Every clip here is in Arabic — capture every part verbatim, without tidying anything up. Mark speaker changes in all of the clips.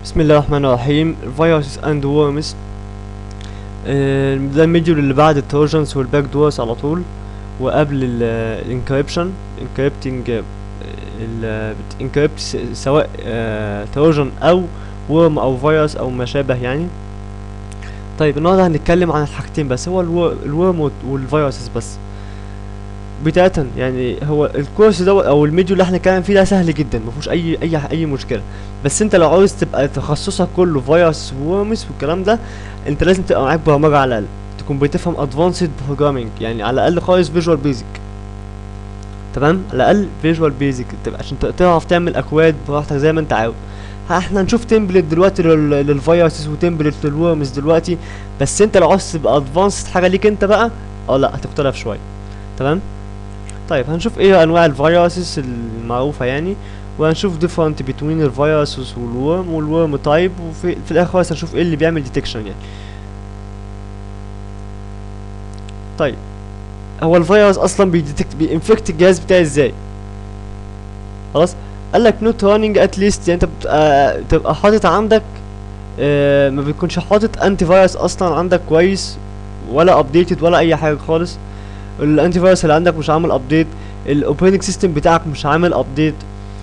Speaker 1: بسم الله الرحمن الرحيم. فيروس اند وورمز، ده الميديول اللي بعد التروجنز والباك دورز على طول، وقبل الانكريبشن انكريبتنج انكريبت سواء تروجن او ورم او فيروس او ما شابه يعني. طيب النهارده هنتكلم عن الحاجتين بس، هو الورم والفيروسز بس. بداية يعني هو الكورس ده او الميديو اللي احنا هنتكلم فيه ده سهل جدا، مفيهوش اي اي اي مشكله. بس انت لو عاوز تبقى تخصصك كله فيروس وورمز والكلام ده، انت لازم تبقى معاك برمجه على الاقل، تكون بتفهم ادفانسد بروجرامينج، يعني على الاقل خالص فيجوال بيزك. تمام، على الاقل فيجوال بيزك تبقى عشان تعرف تعمل اكواد براحتك زي ما انت عاوز. احنا هنشوف تمبلت دلوقتي للفيروسز وتمبلت للورمز دلوقتي، بس انت لو عاوز تبقى ادفانسد حاجه ليك انت بقى، اه لا هتختلف شويه. تمام. طيب هنشوف ايه انواع الفيروسز المعروفه يعني، وهنشوف different between الفيروسز والورم والورم تايب، وفي في الاخر خالص هنشوف ايه اللي بيعمل ديتكشن يعني. طيب هو الفيروس اصلا بيديتكت بينفكت الجهاز بتاعي ازاي؟ خلاص قال لك نوت راننج ات ليست، يعني انت بتبقى تبقى حاطط عندك آه ما بيكونش حاطط انتي فيروس اصلا عندك كويس، ولا ابديتد ولا اي حاجه خالص. الانتي فيروس اللي عندك مش عامل ابديت، الاوبريتنج سيستم بتاعك مش عامل ابديت،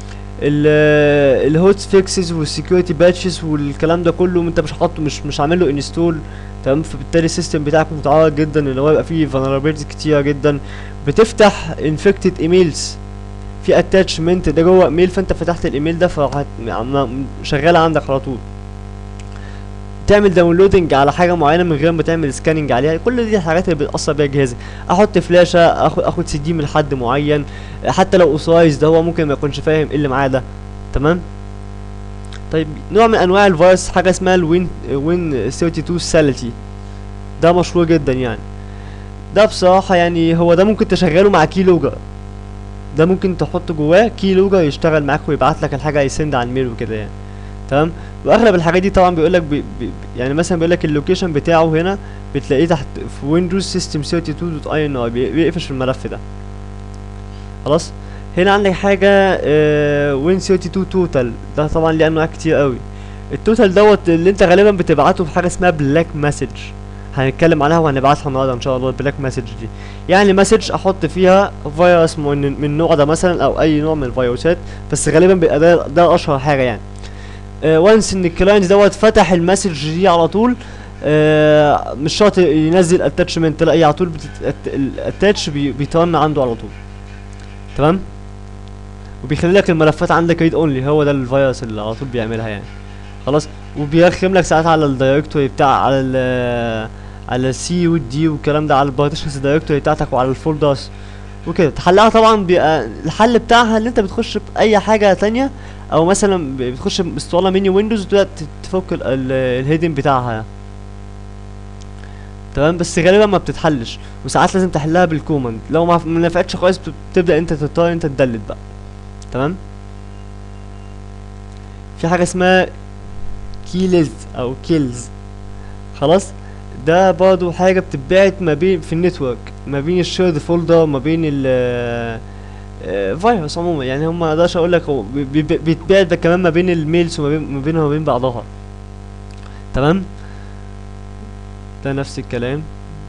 Speaker 1: الهوت فيكسز والسكيورتي باتشز والكلام ده كله انت مش حاطه، مش مش عامل له انستول. تمام، فبالتالي السيستم بتاعك متعرض جدا ان هو يبقى فيه فولنربيلتي كتيره جدا. بتفتح انفكتد ايميلز في اتاتشمنت ده جوه ايميل، فانت فتحت الايميل ده فراح شغاله عندك على طول. تعمل داونلودنج على حاجه معينه من غير ما تعمل سكاننج عليها، كل دي الحاجات اللي بتاثر بيها جهازك. احط فلاشه، اخد اخد سي دي من حد معين، حتى لو اوثرايز ده هو ممكن ما يكونش فاهم ايه اللي معاه ده. تمام. طيب نوع من انواع الفيروس حاجه اسمها الوين وين اتنين وتلاتين سالتي، ده مشهور جدا يعني. ده بصراحه يعني هو ده ممكن تشغله مع كي لوجر، ده ممكن تحط جواه كي لوجر يشتغل معاك ويبعت لك الحاجه يسند على الميل وكده يعني. تمام. واغلب الحاجات دي طبعا بيقول لك بي بي يعني مثلا بيقول لك اللوكيشن بتاعه هنا بتلاقيه تحت في ويندوز سيستم اتنين وتلاتين دوت اي ان اي، بيقفش في الملف ده. خلاص. هنا عندك حاجه آه وين اتنين وتلاتين توتال، ده طبعا ليه انواع كتير قوي. التوتال دوت اللي انت غالبا بتبعته في حاجه اسمها بلاك مسج، هنتكلم عنها وهنبعتها النهارده ان شاء الله. البلاك مسج دي يعني مسج احط فيها فيروس من من النوع ده مثلا، او اي نوع من الفيروسات، بس غالبا بيبقى ده ده اشهر حاجه يعني. وانس ان الكلاينت دوت فتح المسج دي على طول، آه مش شرط ينزل اتاتشمنت، لا هي على طول الاتاتش بي بيترن عنده على طول. تمام. وبيخلي لك الملفات عندك ريد اونلي، هو ده الفيروس اللي على طول بيعملها يعني. خلاص. وبيرخم لك ساعات على الدايركتوري بتاع على ال على السي والدي والكلام ده، على البارتيشنز دايركتوري بتاعتك وعلى الفولدرز وكده. تحلها طبعا بيبقى الحل بتاعها اللي انت بتخش باي حاجه تانية، او مثلا بتخش باستولا منيو ويندوز وتبدا تفك الهيدن بتاعها يعني. تمام. بس غالبا ما بتتحلش، وساعات لازم تحلها بالكوماند، لو ما نفعتش كويس بتبدا انت تضطر انت تدلت بقى. تمام. في حاجه اسمها كيلز او كيلز. خلاص. ده برضو حاجه بتتبعت ما بين في النتورك، ما بين الشيرد فولدر، ما بين ال فيروس عموما يعني. هم ما اقدرش اقول لك هو بيتبعت ده كمان ما بين الميلز وما بين ما بينها وما بين بعضها. تمام. ده نفس الكلام.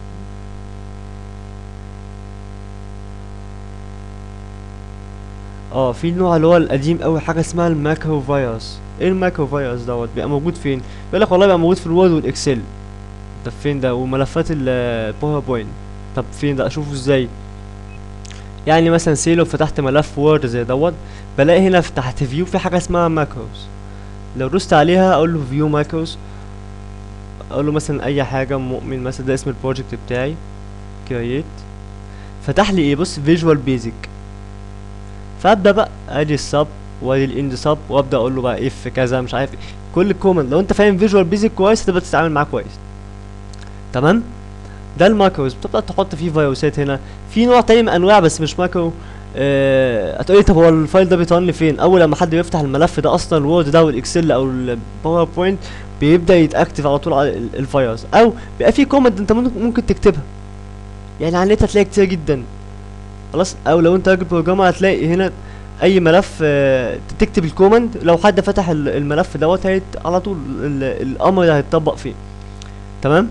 Speaker 1: اه في النوع اللي هو القديم قوي حاجه اسمها الماكرو فيروس. ايه الماكرو فيروس دوت؟ بيبقى موجود فين؟ بيقول لك والله بيبقى موجود في الوورد والاكسل. طب فين ده؟ وملفات الباوربوينت، طب فين ده؟ اشوفه ازاي؟ يعني مثلا سي لو فتحت ملف وورد زي دوت، بلاقي هنا في تحت فيو في حاجه اسمها ماكروز. لو دوست عليها اقول له فيو ماكروز، اقول له مثلا اي حاجه مؤمن مثلا، ده اسم البروجكت بتاعي، كرييت. فتح لي ايه؟ بص فيجوال بيزك. فابدا بقى ادي السب وادي الاند سب، وابدا اقول له بقى اف كذا مش عارف ايه، كل كوماند. لو انت فاهم فيجوال بيزك كويس هتبقى تتعامل معاه كويس. تمام. ده الماكروز بتبدا تحط فيه فيروسات. هنا في نوع تاني من انواع بس مش ماكرو. آه هتقولي طب هو الفايل ده بيطلع لي فين؟ اول لما حد بيفتح الملف ده اصلا الوورد ده والاكسل او الباوربوينت بيبدا يتاكتف على طول على الفيروس، او بيبقى في كوماند انت ممكن تكتبها يعني على النت هتلاقي كتير جدا. خلاص. او لو انت راجل بروجرامر هتلاقي هنا اي ملف آه، تكتب الكوماند، لو حد فتح ال- الملف دوت هيت على طول ال- الامر ده هيتطبق فيه. تمام.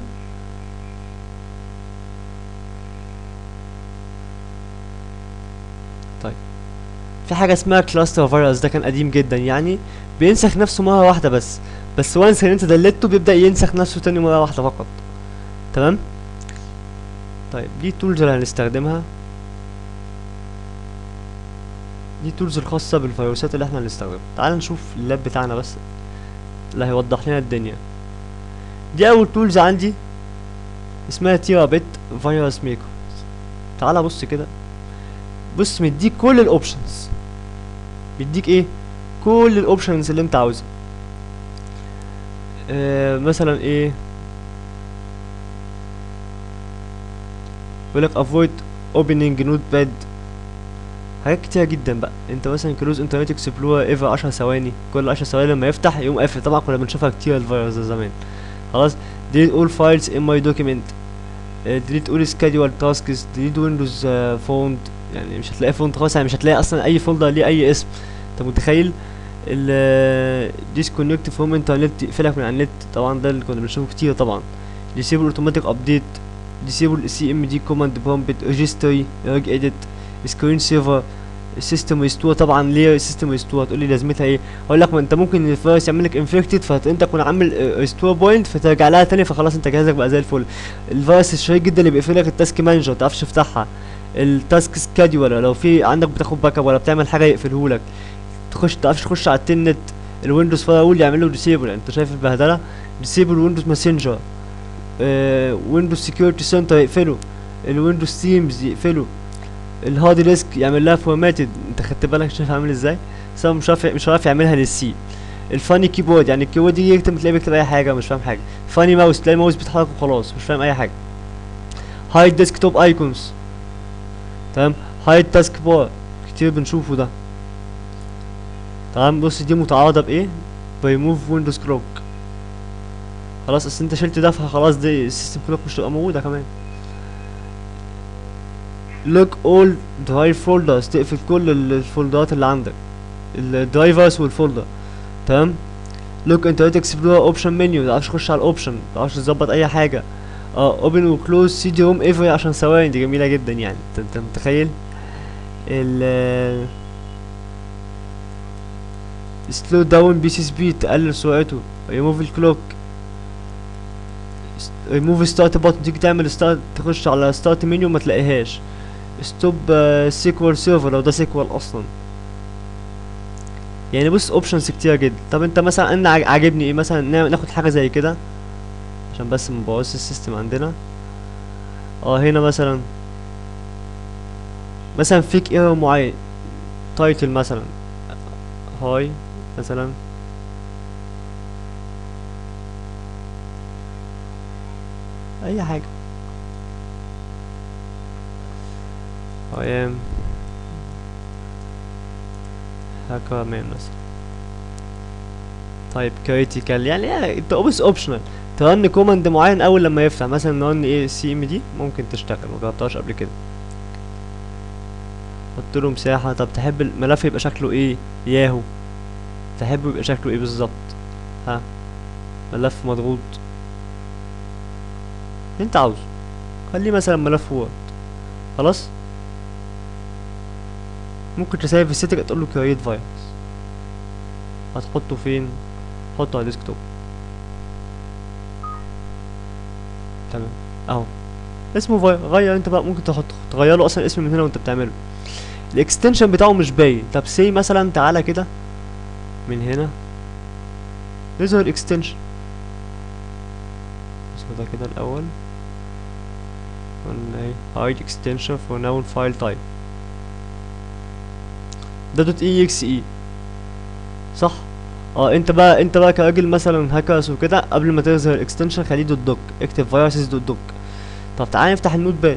Speaker 1: طيب في حاجه اسمها كلاستر فيروس، ده كان قديم جدا يعني، بينسخ نفسه مره واحده بس، بس وانس ان انت دلته بيبدا ينسخ نفسه تاني مره واحده فقط. تمام. طيب دي التولز اللي هنستخدمها، دي التولز الخاصه بالفيروسات اللي احنا هنستخدمها. تعال نشوف اللاب بتاعنا بس اللي هيوضح لنا الدنيا. دي اول تولز عندي اسمها تيرا بت فيروس ميكر. تعال بص كده، بص مديك كل الاوبشنز، بيديك ايه كل الاوبشنز اللي انت عاوزها. آه مثلا ايه، بيقولك avoid opening notepad، حاجات كتيرة جدا بقى. انت مثلا كلوز انترنت اكسبلورر ايفر عشر ثواني، كل عشر ثواني لما يفتح يقوم قافل. طبعا كنا بنشوفها كتير الفيروس ده زمان. خلاص. delete all files in my document، آه، delete all scheduled tasks، delete windows آه, font، يعني مش هتلاقي فونت خالص، يعني مش هتلاقي اصلا اي فولدر ليه اي اسم. انت متخيل؟ ال disconnect from internet، تقفلك من على النت، طبعا ده اللي كنا بنشوفه كتير طبعا. disable automatic update، disable سي ام دي command prompt registry reg edit screen saver system restore. طبعا ليه system restore؟ هتقولي لازمتها ايه؟ اقول لك ما انت ممكن الفيروس يعمل لك infected، فانت تكون عامل ريستور بوينت فترجع لها تاني، فخلاص انت جهازك بقى زي الفل. الفيروس الشهير جدا اللي بيقفل لك التاسك مانجر، متعرفش تفتحها. التاسك سكادولر، لو في عندك بتاخد باك اب ولا بتعمل حاجه يقفلهولك. تخش متعرفش تخش على التنت. الويندوز فايرول يعمل له ديسيبل، انت شايف البهدله. ديسيبل ويندوز ماسنجر، ويندوز سكيورتي سنتر يقفله، الويندوز تيمز يقفله، الهارد ديسك يعمل لها فورماتد. انت خدت بالك شايف عامل ازاي؟ بس هو مش عارف مش عارف يعملها للسي. الفاني كيبورد، يعني الكيبورد دي يكتب تلاقيه بيكتب اي حاجه مش فاهم حاجه. فاني ماوس، تلاقي الماوس بيتحرك وخلاص مش فاهم اي حاجه. هايد ديسكتوب ايكونز، تمام. هايد تاسك بار، كتير بنشوفه ده. تمام. بص دي متعارضه بايه؟ بريموف ويندوز كلوك. خلاص اصل انت شلت ده فخلاص دي السيستم كلوك مش هتبقى موجوده كمان. لوك اول درايف فولدرز، تقفل كل الفولدرات اللي عندك، الدرايفرز والفولدر. تمام. لوك انترنت اكسبلورر اوبشن منيو، متعرفش تخش على الاوبشن، متعرفش تظبط اي حاجه. اه اوبن وكلوز سي دي روم افري عشان ثواني، دي جميله جدا يعني. انت انت متخيل؟ ال سلو داون بي سي سبيد، تقلل سرعته. ريموف الكلوك، ريموف ستارت بutton، تيجي تعمل ستارت تخش على ستارت منيو ما تلاقيهاش. ستوب سيكوال سيرفر لو ده سيكوال اصلا. يعني بص اوبشنز كتير جدا. طب انت مثلا انا عاج- عاجبني ايه مثلا، نا- ناخد حاجه زي كده عشان بس مبوظش السيستم عندنا. اه هنا مثلا، مثلا فيك ايرور معين، تايتل مثلا هاي مثلا، اي حاجه. I am hacker man مثلا. طيب critical، يعني انت بص اوبشنال ترن كوماند معين اول لما يفتح، مثلا رن ايه سي ام دي ممكن تشتغل، مجربتهاش قبل كده. حط له مساحه. طب تحب الملف يبقى شكله ايه؟ ياهو تحبه يبقى شكله ايه بالظبط؟ ها، ملف مضغوط انت عاوزه، خليه مثلا ملف وورد. خلاص. ممكن تسيب السيتنج تقول له كريت فيروس. هتحطه فين؟ حطه على الديسكتوب. تمام اهو اسمه فاير. غير انت بقى، ممكن تحط تغير له اصلا الاسم من هنا وانت بتعمله. الاكستنشن بتاعه مش باين. طب سي مثلا تعالى كده من هنا يظهر الاكستنشن. ده كده الاول قلنا ايه؟ hide extension for known file type، ده دوت اي اكس اي صح. اه انت بقى انت بقى كراجل مثلا هاكرز وكده، قبل ما تظهر الاكستنشن خليه دوت دوك، اكتب فيروسز دوت دوك. طب تعالى نفتح النوت باد.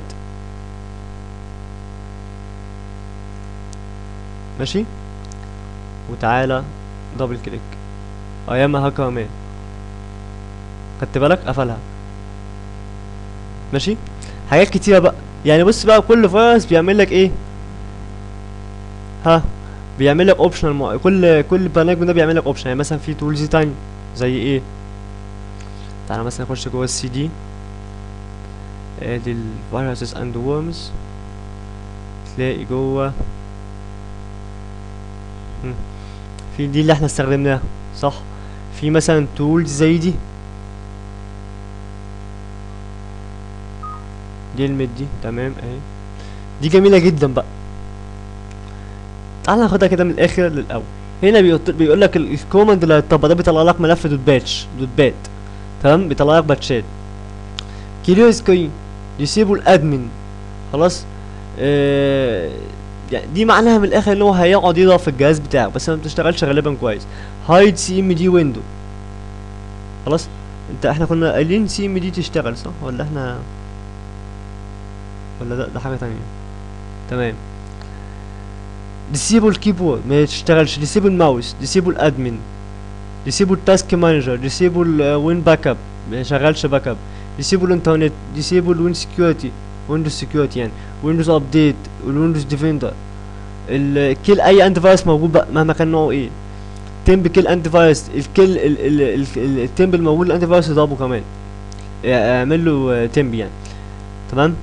Speaker 1: ماشي. وتعالى دبل كليك ايام هاكر مان، خدت بالك قفلها. ماشي. حاجات كتيره بقى يعني. بص بقى كل فيروس بيعمل لك ايه. ها، بيعمل لك اوبشن مع... كل كل برنامج من ده بيعمل لك اوبشن. يعني مثلا في تولز تاني زي ايه، تعالى مثلا نخش جوه السي دي، ادي الفيروسز اند وورمز، تلاقي جوه مم. في دي اللي احنا استخدمناها صح. في مثلا تولز زي دي، دي المد دي تمام اهي، دي جميله جدا بقى. تعال ناخدها كده من الاخر للاول. هنا بيقول لك الكوماند اللي هيطبق ده بيطلع لك ملف دوت باتش دوت بات، تمام، بيطلع لك باتشات. كلير سكرين، ديسيبل ادمن، خلاص. آه يعني دي معناها من الاخر ان هو هيقعد يضغط في الجهاز بتاعك بس ما بتشتغلش غالبا كويس. هايد سي ام دي ويندو، خلاص. انت احنا كنا قايلين سي ام دي تشتغل صح ولا احنا ولا ده, ده حاجه تانية؟ تمام. ديسيبل كيبورد ما تشتغلش، ديسيبل ماوس، ديسيبل ادمن، ديسيبل تاسك مانجر، ديسيبل وين باك اب ما شغالش باك اب، ديسيبل انترنت، ديسيبل وين سكيورتي، ويندوز سكيورتي يعني، ويندوز ابديت، والويندوز ديفندر، الكيل اي انتي فايروس موجود بقى مهما كان نوعه ايه، تمب كيل انتي فايروس، الكيل التمب الموجود الانتي فايروس يضربه كمان، اعمل له تمب يعني، تمام.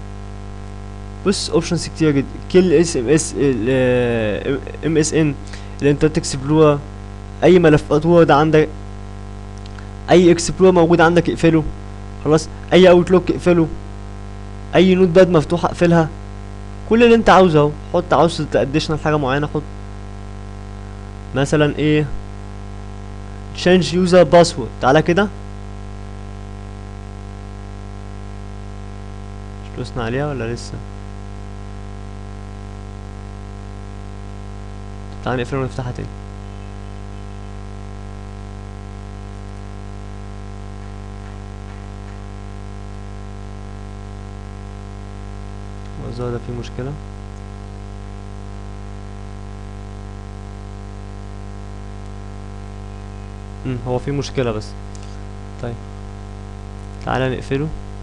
Speaker 1: بص اوبشنز كتير جدا، كيل اس ام اس، ام اس ان، الانترنت اكسبلورر، اي ملفات وورد عندك، اي اكسبلور موجود عندك اقفله، خلاص. اي اوتلوك اقفله، اي نوت باد مفتوحه اقفلها، كل اللي انت عاوزه اهو. حط عاوز تاديشنال حاجه معينه حط، مثلا ايه change user password. تعالى كده مش دوسنا عليها ولا لسه؟ تعالى نقفلها ونفتحها تاني. الظاهر ده فيه مشكلة. امم هو فيه مشكلة بس. طيب تعالى نقفله.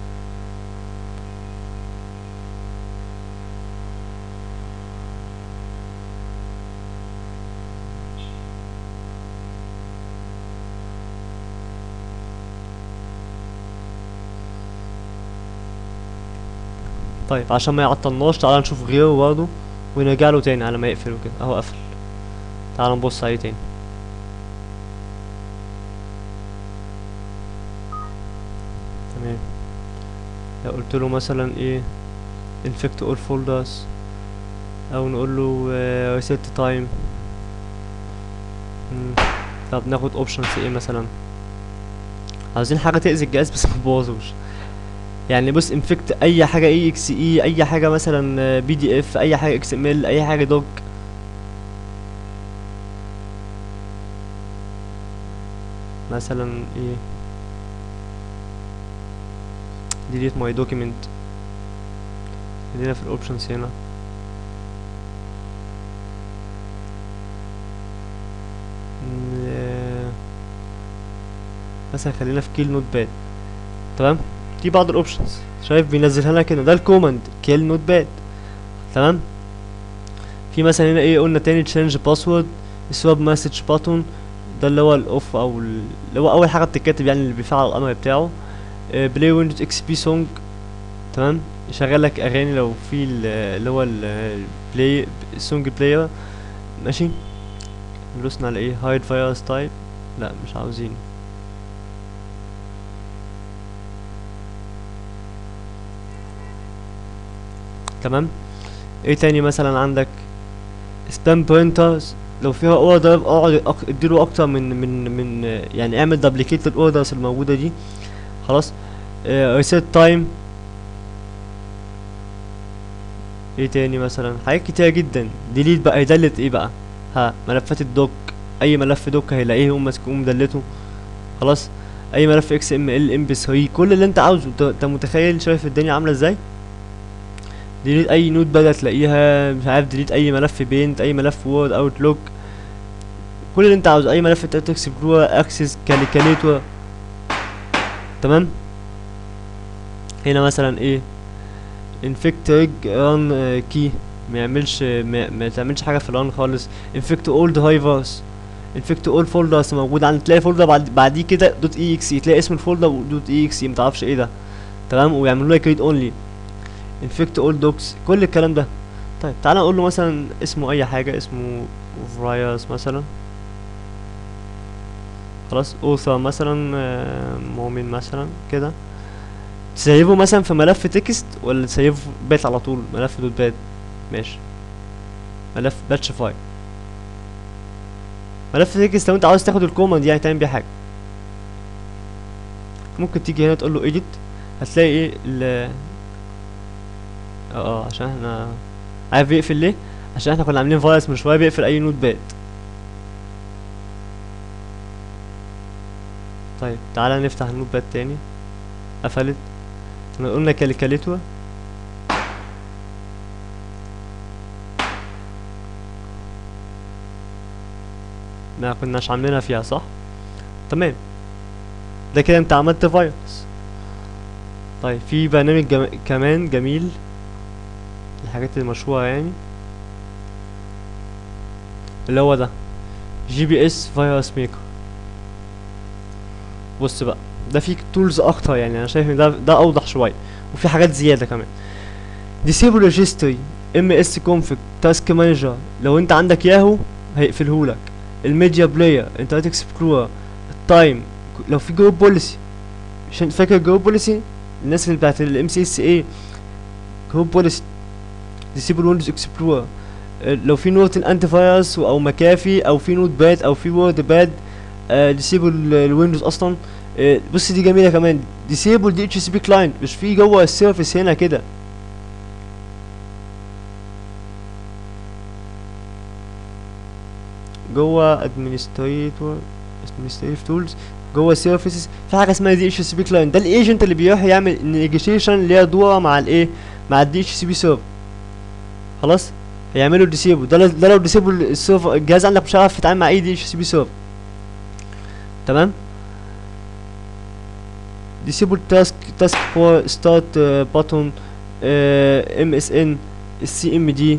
Speaker 1: طيب عشان ما يعطلناش تعالى نشوف غيره برضه ونرجع له تاني على ما يقفله كده. اهو قفل، تعالى نبص عليه تاني. تمام. لو قلت له مثلا ايه infect all folders او نقول له uh, reset time. مم. طب ناخد options ايه مثلا؟ عاوزين حاجة تأذي الجهاز بس متبوظوش. يعني بص infect اي حاجة اي اكس اي، اي حاجة مثلا بي دي اف، اي حاجة اكس ام ال، اي حاجة دوك. مثلا ايه delete my document. خلينا في الاوبشنز هنا. مثلا خلينا في كيل نوت باد، تمام. دي بعض الاوبشنز شايف بينزلها لنا كده، ده الكوماند كيل نوت باد، تمام. في مثلا هنا ايه قلنا تاني تشينج باسورد، سواب مسج باتون، ده اللي هو الاوف او اللي هو اول حاجه بتتكتب يعني اللي بيفعل الامر بتاعه. بلاي ويندوز اكس بي سونج، تمام، يشغل لك اغاني لو في اللي هو البلاي سونج بلاير، ماشي. دوسنا على ايه هايد فايروس تايب، لا مش عاوزين. تمام. ايه تاني مثلا عندك سبام بوينترز، لو فيها اوردر اقعد اديله اكتر من من من يعني اعمل دبليكيت للاوردرز الموجوده دي، خلاص. ريسيت تايم. ايه تاني مثلا حاجات كتير جدا. ديليت بقى يدلت ايه بقى، ها ملفات الدوك، اي ملف دوك هيلاقيه يقوم ماسكه مدلته، خلاص. اي ملف اكس ام ال ام بي ثري، كل اللي انت عاوزه. انت متخيل شايف الدنيا عامله ازاي؟ ديليت اي نوت بقى تلاقيها، مش عارف، ديليت اي ملف بينت، اي ملف وورد اوتلوك، كل اللي انت عاوزه. اي ملف انت اكسبلور اكسس كاليكاليتور، تمام. هنا مثلا ايه infect reg run key، ما يعملش ما, ما تعملش حاجه في الران خالص. انفكت اولد هايفرز، انفكت اول فولدرز موجود عندك، تلاقي فولدر بعد بعديه كده دوت اي اكس اي، تلاقي اسم الفولدر دوت اي اكس اي متعرفش ايه ده. تمام، ويعملوا لك ريد اونلي. انفكت اول دوكس، كل الكلام ده. طيب تعالى نقول له مثلا اسمه اي حاجه، اسمه فرايرز مثلا. خلاص، اوثر مثلا، آه، مؤمن مثلا كده. تسيبه مثلا في ملف تكست ولا تسيبه في بات على طول، ملف دوت بات؟ ماشي، ملف باتش فايل. ملف تكست لو انت عاوز تاخد الكوماند يعني تعمل بيه حاجه، ممكن تيجي هنا تقول له edit، هتلاقي ايه ال اه اه عشان احنا عارف بيقفل ليه؟ عشان احنا كنا عاملين فيروس من شويه بيقفل اي نوت باد. طيب تعالى نفتح النوت باد تاني. قفلت. احنا قلنا كالكاليتوا. ما كناش عاملينها فيها صح؟ تمام، ده كده انت عملت فيروس. طيب في برنامج جم... كمان جميل، الحاجات المشهورة يعني، اللي هو ده جي بي اس فيروس ميكر. بص بقى، ده فيه تولز اكتر، يعني انا شايف ان ده ده اوضح شويه، وفي حاجات زياده كمان. disable registry، ام اس config، task manager لو انت عندك ياهو هيقفلهولك، الميديا بلاير، انترنت اكسبلورر، التايم، لو في جروب بوليسي. عشان فاكر جروب بوليسي الناس اللي بتاعت الام سي اس اي، جروب بوليسي. disable ويندوز اكسبلورر، لو في نوت الانتي فايروس او مكافي او في نوت باد او في وورد باد، ديسيبل الويندوز اصلا. آه بص دي جميله كمان، ديسيبل دي اتش سي بي كلاينت، مش في جوه السيرفيس هنا كده. جوه ادمنستريتور، ادمنستريتيف تولز، جوه سيرفيسز في حاجه اسمها دي اتش سي بي كلاينت، ده الايجنت اللي بيروح يعمل نيجوشيشن اللي هي دوره مع الايه، مع الدي اتش سي بي سيرفر. خلاص، هيعملوا ديسيبل، ده ده لو ديسيبل السيرفر الجهاز عندك مش هيعرف يتعامل مع اي دي اتش سي بي سيرفر. تمام. disable task task for start uh, button، uh, ام اس ان، السي ام دي.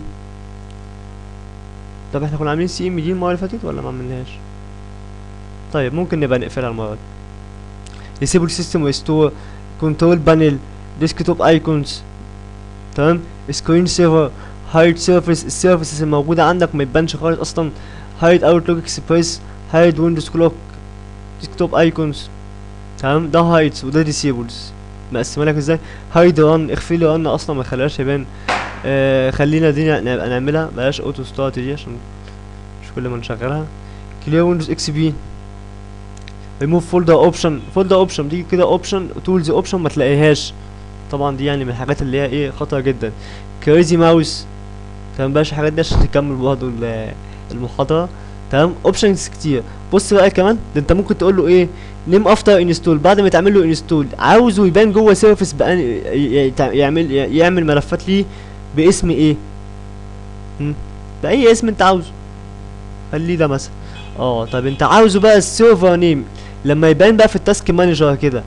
Speaker 1: طب احنا كنا عاملين سي ام دي المره اللي فاتت ولا ما عملناش؟ طيب ممكن نبقى نقفلها المره دي. disable system restore، control panel، desktop icons. تمام، screen saver، hide surface، السيرفيسز الموجوده عندك ما يبانش خالص اصلا، hide outlook express، hide windows clock، desktop icons. تمام، ده هايدز وده ديسيبلز. مقسمه لك ازاي؟ هايد ران، اخفي لي ران اصلا ما تخليهاش يبان. آه خلينا دي نبقى نعملها، بلاش اوتو ستارت دي عشان مش كل ما نشغلها. كلير ويندوز اكس بي، ريموف فولدر اوبشن، فولدر اوبشن دي كده اوبشن، تولز اوبشن ما تلاقيهاش طبعا، دي يعني من الحاجات اللي هي ايه خطره جدا. كريزي ماوس. تمام، بلاش الحاجات دي عشان تكمل برضه المحاضره. تمام، اوبشنز كتير. بص بقى كمان ده انت ممكن تقول له ايه، نيم افتر انستول، بعد ما تعمل له انستول عاوزه يبان جوه سيرفيس بقى، يعمل يعمل ملفات ليه باسم ايه؟ هم؟ باي اسم انت عاوزه، خليه ده مثلا. اه طب انت عاوزه بقى السيرفر نيم لما يبان بقى في التاسك مانجر كده،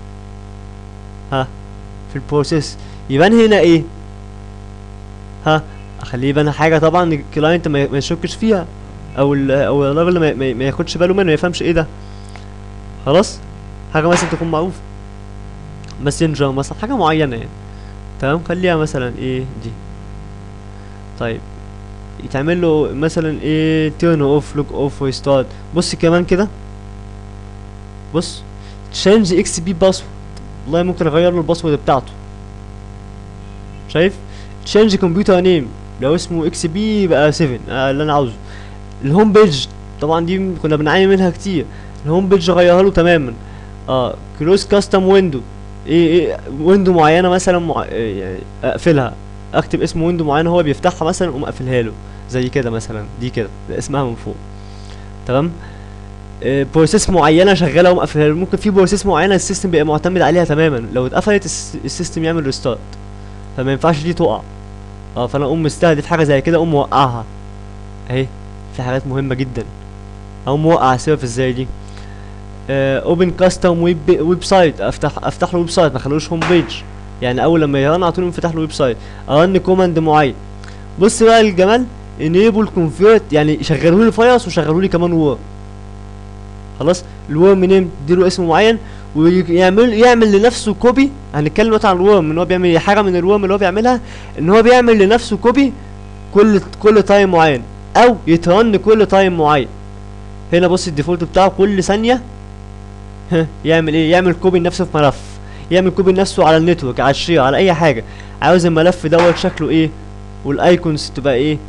Speaker 1: ها في البروسيس يبان هنا ايه؟ ها اخليه يبان حاجه طبعا الكلاينت ما يشكش فيها، او ال او الراجل ما, ما, ما ياخدش باله منه، ما يفهمش ايه ده. خلاص، حاجه مثلا تكون معروفه، ماسنجر مثلا، حاجه معينه يعني. تمام، خليها مثلا ايه دي. طيب يتعمل له مثلا ايه، تيرن اوف، لوك اوف، ريستارت. بص كمان كده، بص تشينج اكس بي باسورد، والله ممكن اغير له الباسورد بتاعته. شايف؟ تشينج كمبيوتر نيم، لو اسمه اكس بي يبقى سبعة، آه اللي انا عاوزه. الهوم بيج طبعا دي كنا بنعاني منها كتير، الهوم بيج غيرها له تماما. اه كلوز كاستم ويندو، ايه ايه ويندو معينه مثلا مع... إيه يعني اقفلها، اكتب اسم ويندو معينه هو بيفتحها مثلا اقوم اقفلها له زي كده مثلا، دي كده ده اسمها من فوق. تمام، إيه بروسيس معينه شغاله اقوم اقفلها له، ممكن في بروسيس معينه السيستم بيبقى معتمد عليها تماما، لو اتقفلت السيستم يعمل ريستارت، فما ينفعش دي تقع. اه فانا اقوم مستهدف حاجه زي كده اقوم موقعها اهي، في حاجات مهمه جدا اقوم موقع سيرفيس زي دي. اوبن كاستم ويب ويب سايت، افتح افتح له ويب سايت ما اخلوش هوم بيج، يعني اول لما يرن على طول ينفتح له ويب سايت. ارن كوماند معين، بص بقى الجمال، enable convert يعني شغلوا لي فيروس وشغلوا لي كمان وورم. خلاص الورم نيم اديله اسم معين ويعمل يعمل لنفسه كوبي. هنتكلم دلوقتي عن الورم ان هو بيعمل حاجه من الورم اللي هو بيعملها، ان هو بيعمل لنفسه كوبي كل كل تايم معين، او يترن كل تايم معين. هنا بص الديفولت بتاعه كل ثانيه يعمل ايه؟ يعمل كوبي لنفسه في ملف، يعمل كوبي لنفسه على النتورك، على الشير، على اي حاجه. عاوز الملف دوت شكله ايه والايكونز تبقى ايه.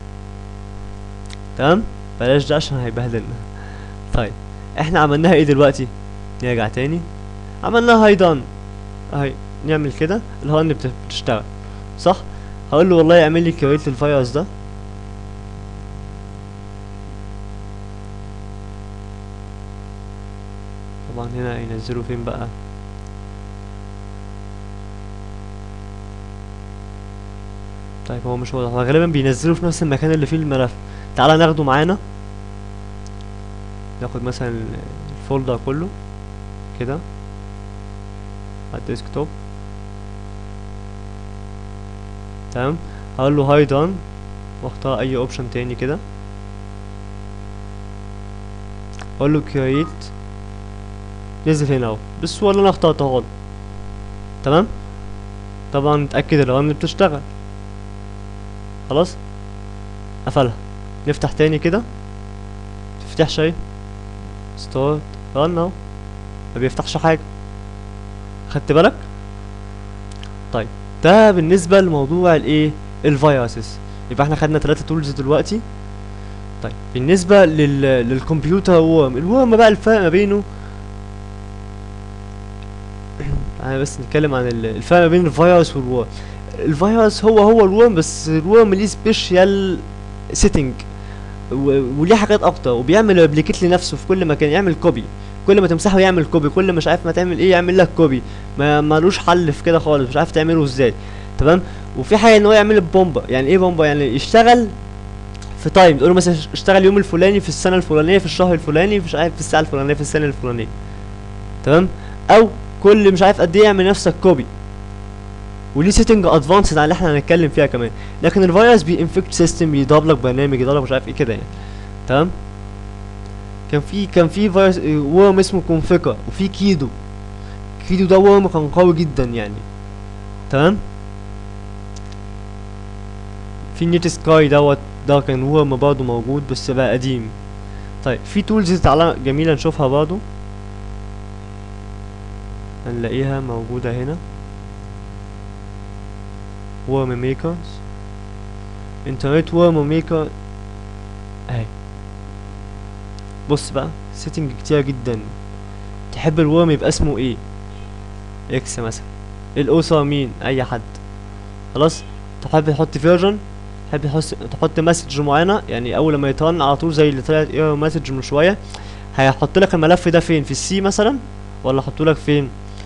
Speaker 1: تمام، بلاش ده عشان هيبهدلنا. طيب احنا عملناها ايه دلوقتي؟ نرجع تاني، عملناها هاي دان اهي. نعمل كده الهان بتشتغل صح. هقول له والله اعمل لي كريت للفيروس ده. طبعا هنا ينزله فين بقى؟ طيب هو مش واضح، هو غالبا بينزله في نفس المكان اللي فيه الملف. تعالى ناخده معانا، ناخد مثلا الفولدر كله كده على الديسكتوب. تمام، هقول له هاي دان واختار اي اوبشن تاني كده، اقول له كرييت، نزل هنا اهو بالصورة اللي انا اخترتها غلط. تمام، طبعا نتأكد الرن بتشتغل. خلاص قفلها، نفتح تاني كده، متفتحش اهي، ستارت رن اهو، ما بيفتحش حاجة. خدت بالك؟ طيب ده بالنسبة لموضوع الايه الفيروسز. يبقى احنا خدنا ثلاثة تولز دلوقتي. طيب بالنسبة لل للكمبيوتر وورم، الورم بقى الفرق ما بينه انا بس نتكلم عن الفرق ما بين الفيروس والورم. الفيروس هو هو الورم، بس الورم ليه سبيشال سيتنج وليه حاجات اكتر، وبيعمل ريبليكيت لنفسه في كل مكان، يعمل كوبي. كل ما تمسحه يعمل كوبي، كل مش عارف ما تعمل ايه يعمل لك كوبي. ما مالوش حل في كده خالص، مش عارف تعمله ازاي. تمام، وفي حاجه ان هو يعمل بومبا. يعني ايه بومبا؟ يعني يشتغل في تايم، تقول له مثلا اشتغل يوم الفلاني في السنه الفلانيه في الشهر الفلاني مش عارف في الساعه الفلانيه في السنه الفلانيه. تمام، او كل مش عارف قد ايه يعمل نفسك كوبي. وليه سيتنج ادفانسد على اللي احنا هنتكلم فيها كمان. لكن الفيروس بينفكت سيستم، يضرب لك برنامج، يضرب مش عارف ايه كده يعني. تمام، كان في كان في فيروس ورم اسمه كونفيكا، وفي كيدو. كيدو ده ورم كان قوي جدا يعني. تمام، في نيت سكاي دوت ده كان ورم برضه موجود بس بقى قديم. طيب في تولز تعالى جميله نشوفها برضه، هنلاقيها موجوده هنا. ورم ميكرز، انترنت ورم ميكر اهي. بص بقى سيتنج كتير جدا. تحب الورم يبقى اسمه ايه؟ اكس مثلا. الاوثر مين؟ اي حد. خلاص، تحب تحط فيرجن، تحب تحط مسج معينه، يعني اول ما يترن على طول زي اللي طلعت ايرور مسج من شويه، هيحط لك الملف ده فين؟ في السي مثلا، ولا احطه لك فين؟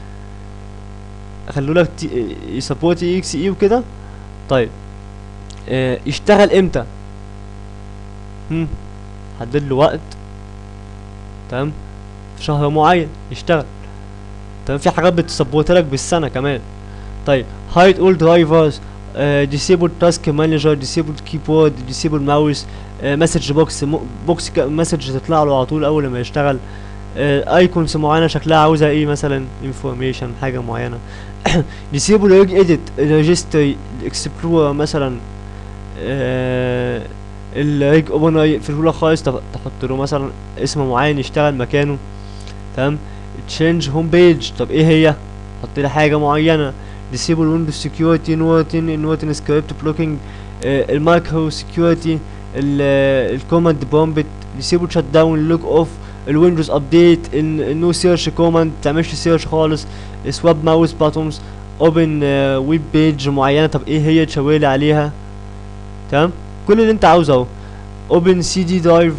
Speaker 1: خلوا لك يسبورت اي اكس اي وكده. طيب اه يشتغل امتى؟ هم حدد له وقت. تمام، في شهر معين يشتغل. تمام، في حاجات بتسبورت لك بالسنه كمان. طيب hide all drivers، uh, disable task manager، disable keyboard، disable mouse، مسج بوكس بوكس مسج تطلع له على طول اول ما يشتغل. ايكونز uh, معينه شكلها عاوزه ايه مثلا انفورميشن حاجه معينه. disable reg edit registry explorer مثلا. uh, الريج اوبن يقفله لك خالص، تحط له مثلا اسم معين يشتغل مكانه. تمام، تشينج هوم بيج، طب ايه هي؟ حط لي حاجه معينه. disable windows security norton norton script blocking، المايكرو سكيورتي، الكوماند برومبت، disable shut down log off، الويندوز ابديت، النو سيرش كوماند متعملش سيرش خالص، سواب ماوس باتومز، اوبن ويب بيج معينه، طب ايه هي؟ تشاور لي عليها. تمام، كل اللي انت عاوزه اهو. اوبن سي دي درايف.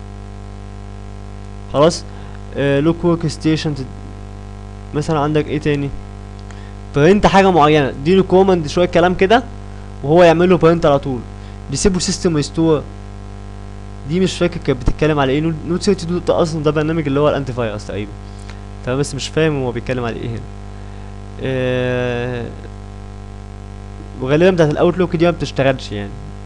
Speaker 1: خلاص، لوك ورك ستيشن مثلا. عندك ايه تاني؟ برنت حاجه معينه، اديله كوماند شويه كلام كده وهو يعمل له برنت على طول. ديسيبل سيستم ريستور، دي مش فاكر كانت بتتكلم على ايه. نوت ثلاثين ده اصلا ده برنامج اللي هو الانتي فايروس تقريبا. تمام، بس مش فاهم هو بيتكلم على ايه هنا. آه وغالبا بتاعت الاوتلوك دي ما بتشتغلش يعني،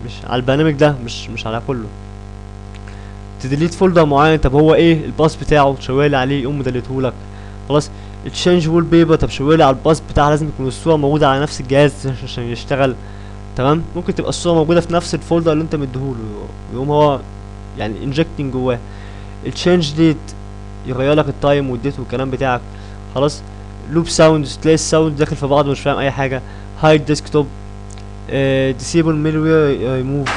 Speaker 1: مش على البرنامج ده، مش مش على كله. تديليت فولدر معين، طب هو ايه الباص بتاعه، تشاورلي عليه يقوم مدلتهولك. خلاص. تشينج وول بيبر، طب شاورلي على الباص بتاعها، لازم تكون الصورة موجودة على نفس الجهاز عشان يشتغل. تمام. ممكن تبقى الصورة موجودة في نفس الفولدر اللي انت مديهوله، يقوم هو يعني انجكتنج جواه. التشينج ديت يغير لك التايم والديت والكلام بتاعك. خلاص. لوب ساوندز، تلاقي الساوند داخل في بعض ومش فاهم اي حاجة. هايد ديسكتوب، ديسيبل ميلوير ريموف،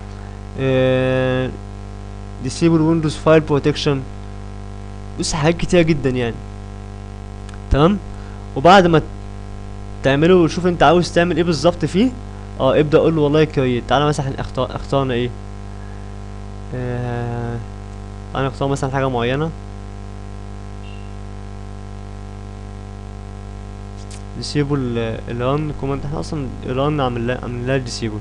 Speaker 1: ديسيبل ويندوز فايل بروتكشن. بص حاجات كتيرة جدا يعني. تمام. وبعد ما تعمله شوف انت عاوز تعمل ايه بالظبط فيه. اه ابدأ قول له والله كريت. تعالى مثلا اختار اختارنا ايه. اه انا اختار مثلا حاجة معينة. ديسيبل الران كوماند، احنا اصلا الران عامل لها عامل لها ديسيبل.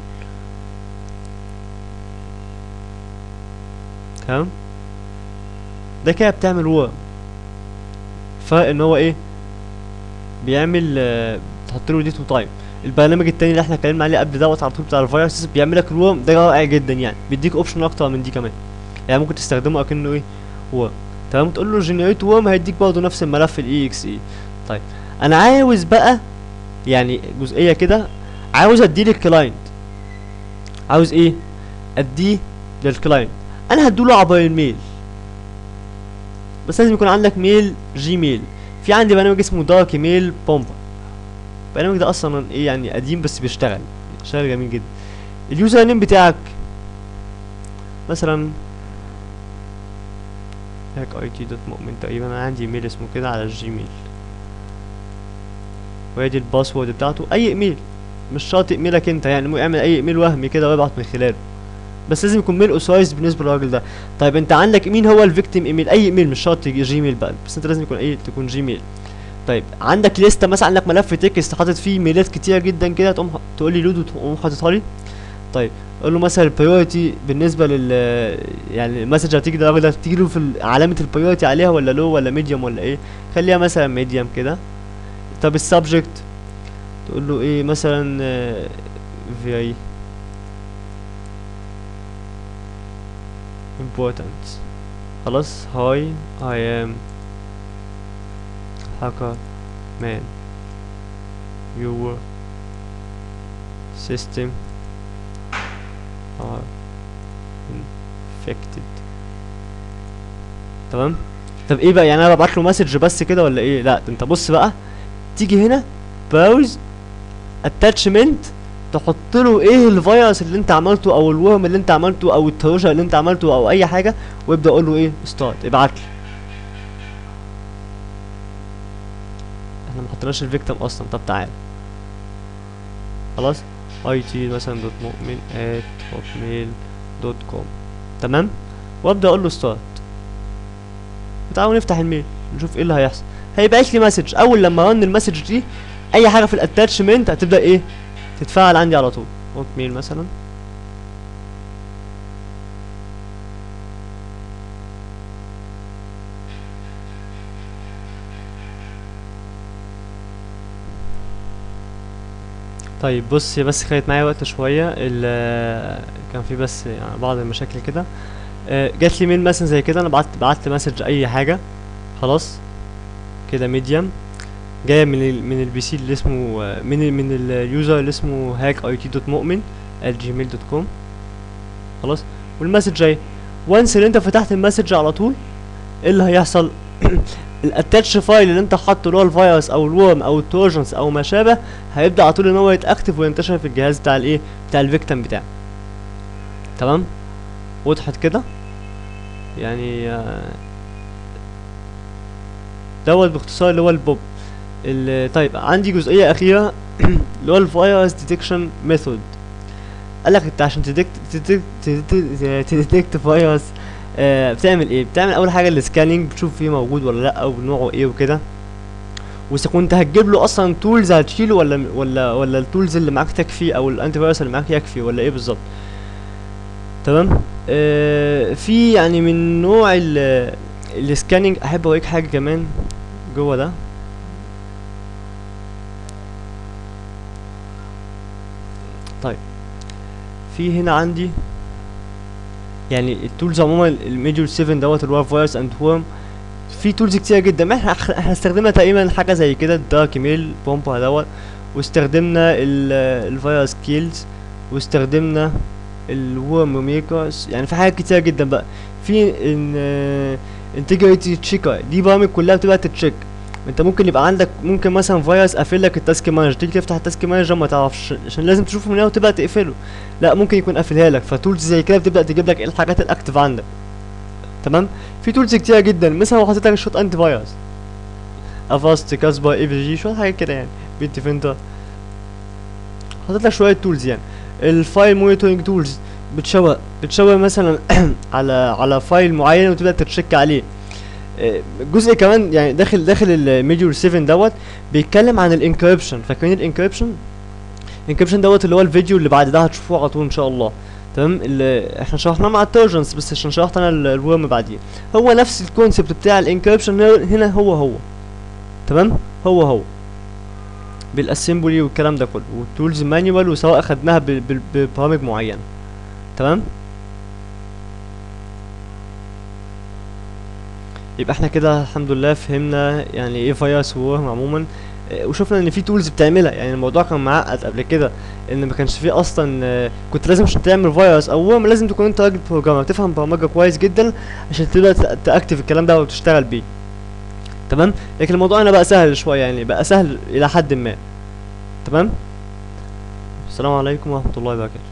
Speaker 1: تمام. ده كده بتعمل وورم. فرق ان هو ايه بيعمل آه تحط له ديت وتايم. البرنامج التاني اللي احنا اتكلمنا عليه قبل دوت على طول بتاع الفيروسز بيعمل لك الورم ده رائع جدا يعني، بيديك اوبشن اكتر من دي كمان. يعني ممكن تستخدمه اكنه ايه ورم. تمام. تقول له جنريت ورم هيديك برضه نفس الملف الاي اكس اي. طيب انا عاوز بقى يعني جزئيه كده، عاوز اديه للكلاينت. عاوز ايه اديه للكلاينت. انا هديله عبر الميل، بس لازم يكون عندك ميل جيميل. في عندي برنامج اسمه دارك ميل بومبا. البرنامج ده اصلا ايه يعني قديم بس بيشتغل شغال جميل جدا. اليوزر نيم بتاعك مثلا هاك اي تي دوت مؤمن تقريبا، انا عندي ايميل اسمه كده على الجيميل، وادي الباسورد بتاعته. اي ايميل مش شرط ايميلك انت يعني، اعمل اي ايميل وهمي كده وابعت من خلاله، بس لازم يكون ميل اوثرايزد بالنسبه للراجل ده. طيب انت عندك مين هو الفيكتيم ايميل؟ اي ايميل مش شرط جيميل بقى، بس انت لازم يكون اي تكون جيميل. طيب عندك لسته مثلا، عندك ملف تكست حاطط فيه ايميلات كتيره جدا كده، تقوم تقول لي لود وتقوم حاططها لي. طيب قول له مثلا البريورتي بالنسبه لل يعني المسج هتيجي ده الراجل ده تيجي له في علامه البريورتي عليها ولا لو ولا ميديوم ولا ايه. خليها مثلا ميديوم كده. طب السبجكت تقول له ايه مثلا في important. خلاص. هاي I am hacker man, your system are infected. تمام. طب ايه بقى يعني انا ببعت له مسج بس كده ولا ايه؟ لا ده انت بص بقى، تيجي هنا براوز اتاتشمنت، تحط له ايه الفيروس اللي انت عملته او الورم اللي انت عملته او التروجر اللي انت عملته او اي حاجه، وابدا اقول له ايه ستارت ابعت لي. احنا ما حطيناش الفيكتيم اصلا. طب تعال خلاص. اي تي مثلا دوت مؤمن ات هوت ميل دوت كوم. تمام. وابدا اقول له ستارت. وتعالوا نفتح الميل نشوف ايه اللي هيحصل. هيبعت لي مسج. اول لما رن المسج دي اي حاجه في الاتاتشمنت هتبدا ايه تتفاعل عندي على طول. هوت ميل مثلا. طيب بص هي بس خدت معايا وقت شويه، كان في بس يعني بعض المشاكل كده. آه جات لي ميل مثلا زي كده، انا بعت بعت مسج اي حاجه. خلاص كده ميديم جايه من ال من البي سي اللي اسمه من ال من اليوزر اللي اسمه هاك اي تي دوت مؤمن ات جيميل دوت كوم. خلاص. والمسج جاي. وانس اللي انت فتحت المسج على طول ايه اللي هيحصل؟ الاتاتش فايل اللي انت حاطه اللي هو الفيروس او الورم او التروجنز او ما شابه هيبدا على طول ان هو يتاكتف وينتشر في الجهاز بتاع الايه بتاع الفيكتيم بتاعه. تمام. وضحت كده يعني. آه دوت باختصار اللي هو البوب. طيب عندي جزئيه اخيره اللي هو الفيروس ديتكشن ميثود. قالك انت عشان تديكت تديكت فيروس آه بتعمل ايه؟ بتعمل اول حاجه السكاننج، بتشوف فيه موجود ولا لا ونوعه ايه وكده. واذا كنت هتجيب له اصلا تولز هتشيله ولا ولا ولا التولز اللي معاك تكفي او الانتي فيروس اللي معاك يكفي ولا ايه بالظبط. تمام. آه في يعني من نوع السكاننج احب اوريك حاجه كمان جوه ده. طيب في هنا عندي يعني التولز عموما الميجور سبعة دوت اللي هو فيروس اند وورم. في تولز كتير جدا، احنا احنا استخدمنا تقريبا حاجه زي كده الدارك ميل بومبا دوت، واستخدمنا الفيروس كيلز، واستخدمنا الورم ميكرز. يعني في حاجات كتير جدا بقى. في ان انتجريتي تشيكر، دي برامج كلها بتبقى تتشيك. انت ممكن يبقى عندك ممكن مثلا فيروس قافل لك التاسك مانجر، تيجي تفتح التاسك مانجر ما تعرفش عشان لازم تشوفه من هنا وتبدا تقفله، لا ممكن يكون قافلها لك. فتولز زي كده بتبدا تجيب لك ايه الحاجات الاكتف عندك. تمام. في تولز كتير جدا، مثلا لو حطيت لك شويه انتي فيروس افاست كاسبر اي في جي شويه حاجات كده يعني بيت فينتر، حطيت لك شويه تولز. يعني الفايل مونيتورنج تولز بتشاور بتشاور مثلا على على فايل معين وتبدا تتشيك عليه. جزء كمان يعني داخل داخل الميجور سبعة دوت بيتكلم عن الانكريبشن. فاكرين الانكريبشن؟ الانكريبشن دوت اللي هو الفيديو اللي بعد ده هتشوفوه على طول ان شاء الله. تمام. اللي احنا شرحناه مع الترجنس بس عشان شرحت انا الورم بعديه، هو نفس الكونسيبت بتاع الانكريبشن هنا، هو هو تمام، هو هو بالاسمبلي والكلام ده كله والتولز مانيوال، وسواء اخدناها ببرامج معينه. تمام. يبقى احنا كده الحمد لله فهمنا يعني ايه فيروس وورم عموما، اه وشفنا ان في تولز بتعملها. يعني الموضوع كان معقد قبل كده ان ما كانش فيه اصلا، اه كنت لازم عشان تعمل فيروس او ورم لازم تكون انت راجل بروجرامر تفهم برمجه كويس جدا عشان تبدا تاكتف الكلام ده وتشتغل بيه. تمام. لكن الموضوع هنا بقى سهل شويه، يعني بقى سهل الى حد ما. تمام. السلام عليكم ورحمه الله وبركاته.